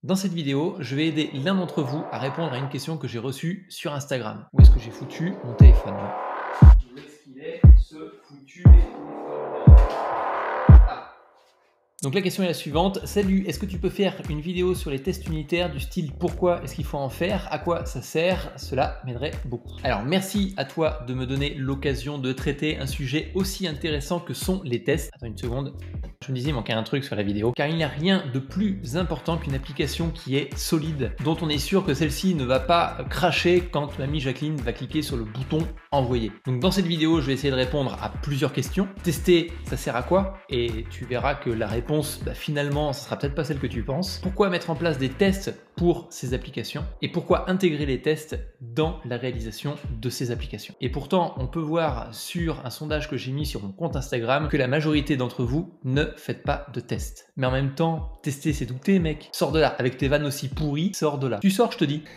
Dans cette vidéo, je vais aider l'un d'entre vous à répondre à une question que j'ai reçue sur Instagram. Où est-ce que j'ai foutu mon téléphone? Où est-ce qu'il est, ce foutu téléphone? Ah. Donc la question est la suivante. Salut, est-ce que tu peux faire une vidéo sur les tests unitaires du style pourquoi est-ce qu'il faut en faire? À quoi ça sert? Cela m'aiderait beaucoup. Alors merci à toi de me donner l'occasion de traiter un sujet aussi intéressant que sont les tests. Attends une seconde. Je me disais, il manquait un truc sur la vidéo, car il n'y a rien de plus important qu'une application qui est solide, dont on est sûr que celle-ci ne va pas cracher quand mamie Jacqueline va cliquer sur le bouton envoyer. Donc dans cette vidéo, je vais essayer de répondre à plusieurs questions. Tester, ça sert à quoi? Et tu verras que la réponse, finalement, ça sera peut-être pas celle que tu penses. Pourquoi mettre en place des tests pour ces applications? Et pourquoi intégrer les tests dans la réalisation de ces applications? Et pourtant, on peut voir sur un sondage que j'ai mis sur mon compte Instagram que la majorité d'entre vous ne faites pas de tests. Mais en même temps, tester c'est douter, mec. Sors de là. Avec tes vannes aussi pourries, sors de là. Tu sors, je te dis.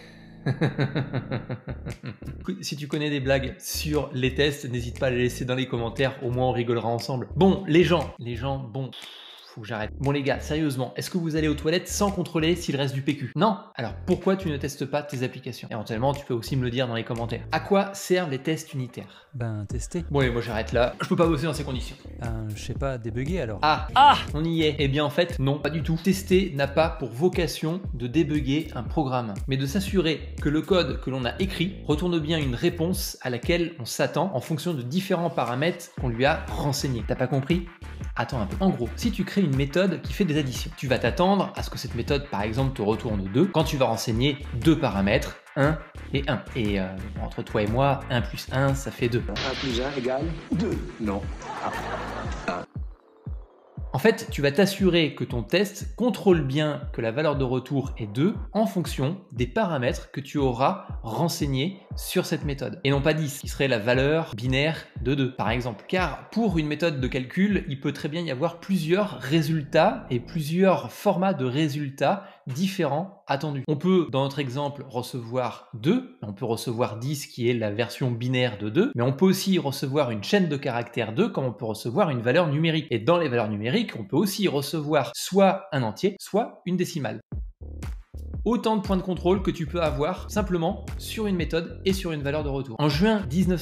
Si tu connais des blagues sur les tests, n'hésite pas à les laisser dans les commentaires, au moins on rigolera ensemble. Bon, les gens, bon... Faut que j'arrête. Bon les gars, sérieusement, est-ce que vous allez aux toilettes sans contrôler s'il reste du PQ? Non. Alors pourquoi tu ne testes pas tes applications? Éventuellement, tu peux aussi me le dire dans les commentaires. À quoi servent les tests unitaires? Ben, tester. Bon, et moi j'arrête là. Je peux pas bosser dans ces conditions. Je sais pas, débugger alors. Ah, on y est. Eh bien en fait, non, pas du tout. Tester n'a pas pour vocation de débugger un programme, mais de s'assurer que le code que l'on a écrit retourne bien une réponse à laquelle on s'attend en fonction de différents paramètres qu'on lui a renseignés. T'as pas compris? Attends un peu. En gros, si tu crées une méthode qui fait des additions, tu vas t'attendre à ce que cette méthode, par exemple, te retourne 2 quand tu vas renseigner deux paramètres, 1 et 1. Et entre toi et moi, 1 plus 1, ça fait 2. 1 plus 1 égale 2. Non. En fait, tu vas t'assurer que ton test contrôle bien que la valeur de retour est 2 en fonction des paramètres que tu auras renseignés sur cette méthode. Et non pas 10, qui serait la valeur binaire de 2, par exemple. Car pour une méthode de calcul, il peut très bien y avoir plusieurs résultats et plusieurs formats de résultats différents attendus. On peut, dans notre exemple, recevoir 2, on peut recevoir 10 qui est la version binaire de 2, mais on peut aussi recevoir une chaîne de caractères 2 comme on peut recevoir une valeur numérique. Et dans les valeurs numériques, on peut aussi recevoir soit un entier, soit une décimale. Autant de points de contrôle que tu peux avoir simplement sur une méthode et sur une valeur de retour. En juin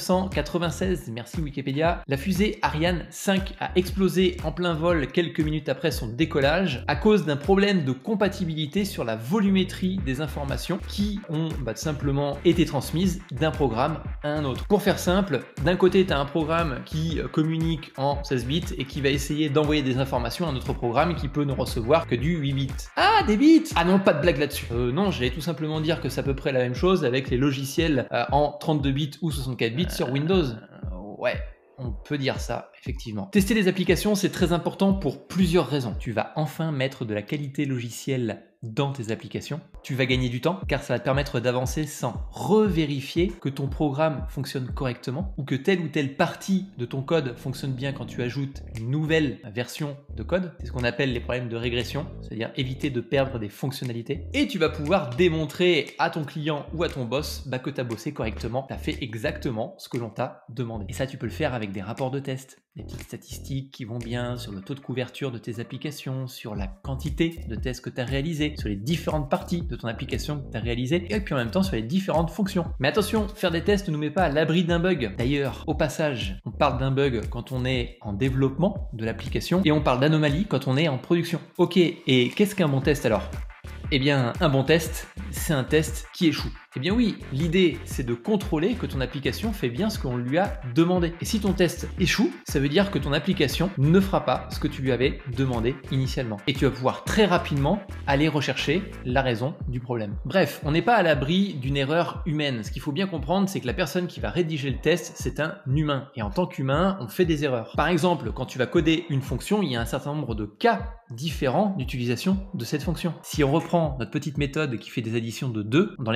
1996, merci Wikipédia, la fusée Ariane 5 a explosé en plein vol quelques minutes après son décollage à cause d'un problème de compatibilité sur la volumétrie des informations qui ont simplement été transmises d'un programme à un autre. Pour faire simple, d'un côté tu as un programme qui communique en 16 bits et qui va essayer d'envoyer des informations à un autre programme qui peut ne recevoir que du 8 bits. Ah, des bits! Ah non, pas de blague là-dessus. Non, j'allais tout simplement dire que c'est à peu près la même chose avec les logiciels en 32 bits ou 64 bits sur Windows. Ouais, on peut dire ça, effectivement. Tester les applications, c'est très important pour plusieurs raisons. Tu vas enfin mettre de la qualité logicielle dans tes applications. Tu vas gagner du temps car ça va te permettre d'avancer sans revérifier que ton programme fonctionne correctement ou que telle ou telle partie de ton code fonctionne bien quand tu ajoutes une nouvelle version de code. C'est ce qu'on appelle les problèmes de régression, c'est-à-dire éviter de perdre des fonctionnalités. Et tu vas pouvoir démontrer à ton client ou à ton boss que tu as bossé correctement, tu as fait exactement ce que l'on t'a demandé. Et ça, tu peux le faire avec des rapports de test, des petites statistiques qui vont bien sur le taux de couverture de tes applications, sur la quantité de tests que tu as réalisés, sur les différentes parties de ton application que tu as réalisées et puis en même temps sur les différentes fonctions. Mais attention, faire des tests ne nous met pas à l'abri d'un bug. D'ailleurs, au passage, on parle d'un bug quand on est en développement de l'application et on parle d'anomalie quand on est en production. Ok, et qu'est-ce qu'un bon test alors? Eh bien, un bon test, c'est un test qui échoue. Eh bien oui, l'idée, c'est de contrôler que ton application fait bien ce qu'on lui a demandé. Et si ton test échoue, ça veut dire que ton application ne fera pas ce que tu lui avais demandé initialement. Et tu vas pouvoir très rapidement aller rechercher la raison du problème. Bref, on n'est pas à l'abri d'une erreur humaine. Ce qu'il faut bien comprendre, c'est que la personne qui va rédiger le test, c'est un humain. Et en tant qu'humain, on fait des erreurs. Par exemple, quand tu vas coder une fonction, il y a un certain nombre de cas différents d'utilisation de cette fonction. Si on reprend notre petite méthode qui fait des additions de 2, dans l'exemple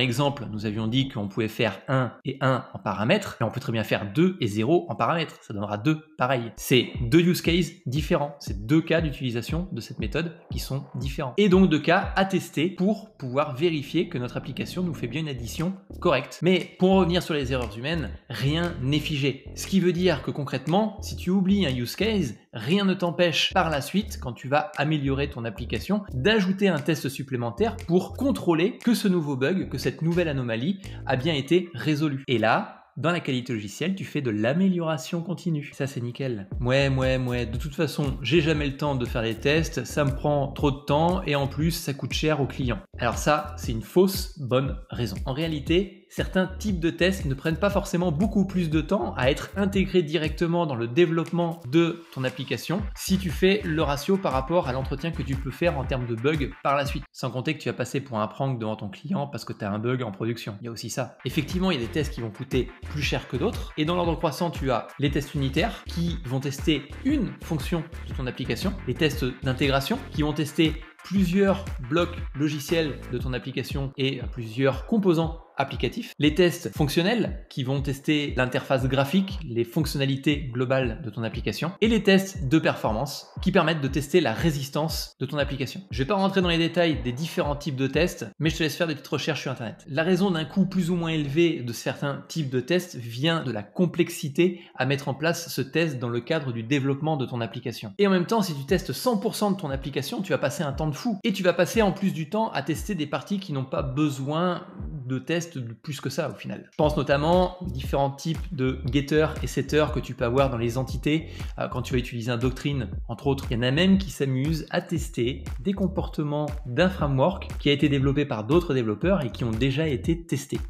nous avions dit qu'on pouvait faire 1 et 1 en paramètres, mais on peut très bien faire 2 et 0 en paramètres. Ça donnera 2 pareil. C'est 2 use cases différents. C'est 2 cas d'utilisation de cette méthode qui sont différents. Et donc 2 cas à tester pour pouvoir vérifier que notre application nous fait bien une addition correcte. Mais pour revenir sur les erreurs humaines, rien n'est figé. Ce qui veut dire que concrètement, si tu oublies un use case, rien ne t'empêche par la suite, quand tu vas améliorer ton application, d'ajouter un test supplémentaire pour contrôler que ce nouveau bug, que cette nouvelle anomalie a bien été résolue. Et là, dans la qualité logicielle, tu fais de l'amélioration continue. Ça, c'est nickel. Ouais. De toute façon, j'ai jamais le temps de faire les tests, ça me prend trop de temps et en plus, ça coûte cher aux clients. Alors ça, c'est une fausse bonne raison. En réalité, certains types de tests ne prennent pas forcément beaucoup plus de temps à être intégrés directement dans le développement de ton application si tu fais le ratio par rapport à l'entretien que tu peux faire en termes de bugs par la suite. Sans compter que tu vas passer pour un prank devant ton client parce que tu as un bug en production. Il y a aussi ça. Effectivement, il y a des tests qui vont coûter plus cher que d'autres. Et dans l'ordre croissant, tu as les tests unitaires qui vont tester une fonction de ton application, les tests d'intégration qui vont tester plusieurs blocs logiciels de ton application et plusieurs composants applicatifs, les tests fonctionnels qui vont tester l'interface graphique, les fonctionnalités globales de ton application, et les tests de performance qui permettent de tester la résistance de ton application. Je ne vais pas rentrer dans les détails des différents types de tests, mais je te laisse faire des petites recherches sur Internet. La raison d'un coût plus ou moins élevé de certains types de tests vient de la complexité à mettre en place ce test dans le cadre du développement de ton application. Et en même temps, si tu testes 100% de ton application, tu vas passer un temps de fou. Et tu vas passer en plus du temps à tester des parties qui n'ont pas besoin de tests plus que ça au final. Je pense notamment aux différents types de getters et setters que tu peux avoir dans les entités quand tu vas utiliser un Doctrine, entre autres. Il y en a même qui s'amusent à tester des comportements d'un framework qui a été développé par d'autres développeurs et qui ont déjà été testés.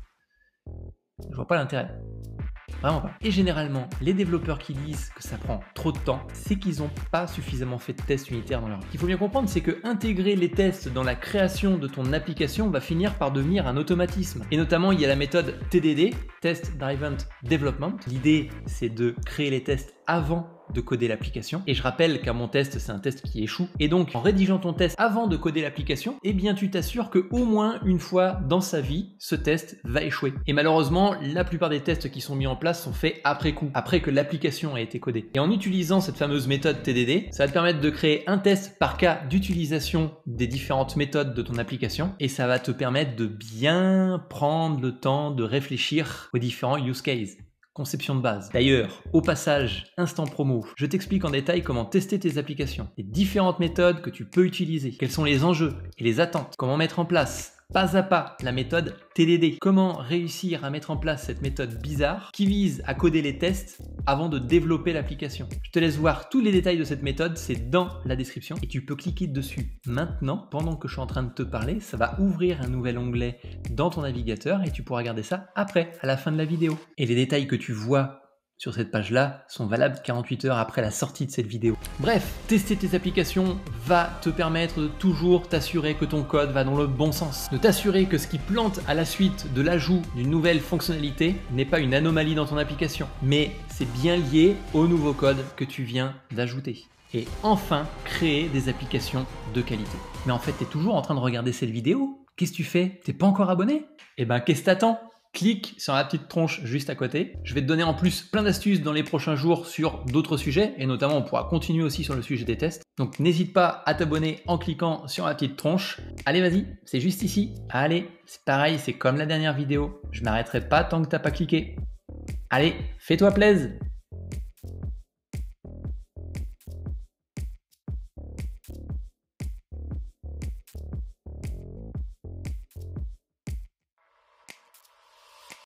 Je vois pas l'intérêt. Vraiment pas. Et généralement, les développeurs qui disent que ça prend trop de temps, c'est qu'ils n'ont pas suffisamment fait de tests unitaires dans leur vie. Ce qu'il faut bien comprendre, c'est que intégrer les tests dans la création de ton application va finir par devenir un automatisme. Et notamment, il y a la méthode TDD, Test Driven Development. L'idée, c'est de créer les tests avant de coder l'application. Et je rappelle qu'à mon test, c'est un test qui échoue. Et donc, en rédigeant ton test avant de coder l'application, eh bien, tu t'assures que au moins une fois dans sa vie, ce test va échouer. Et malheureusement, la plupart des tests qui sont mis en place sont faits après coup, après que l'application a été codée. Et en utilisant cette fameuse méthode TDD, ça va te permettre de créer un test par cas d'utilisation des différentes méthodes de ton application. Et ça va te permettre de bien prendre le temps de réfléchir aux différents use cases. Conception de base. D'ailleurs, au passage, instant promo, je t'explique en détail comment tester tes applications, les différentes méthodes que tu peux utiliser, quels sont les enjeux et les attentes, comment mettre en place pas à pas la méthode TDD, comment réussir à mettre en place cette méthode bizarre qui vise à coder les tests avant de développer l'application. Je te laisse voir tous les détails de cette méthode, c'est dans la description et tu peux cliquer dessus maintenant pendant que je suis en train de te parler. Ça va ouvrir un nouvel onglet dans ton navigateur et tu pourras regarder ça après, à la fin de la vidéo. Et les détails que tu vois sur cette page-là sont valables 48 heures après la sortie de cette vidéo. Bref, tester tes applications va te permettre de toujours t'assurer que ton code va dans le bon sens. De t'assurer que ce qui plante à la suite de l'ajout d'une nouvelle fonctionnalité n'est pas une anomalie dans ton application, mais c'est bien lié au nouveau code que tu viens d'ajouter. Et enfin, créer des applications de qualité. Mais en fait, tu es toujours en train de regarder cette vidéo. Qu'est-ce que tu fais? T'es pas encore abonné? Eh ben, qu'est-ce que t'attends? Clique sur la petite tronche juste à côté. Je vais te donner en plus plein d'astuces dans les prochains jours sur d'autres sujets et notamment on pourra continuer aussi sur le sujet des tests. Donc n'hésite pas à t'abonner en cliquant sur la petite tronche. Allez vas-y, c'est juste ici. Allez, c'est pareil, c'est comme la dernière vidéo. Je m'arrêterai pas tant que t'as pas cliqué. Allez, fais-toi plaisir.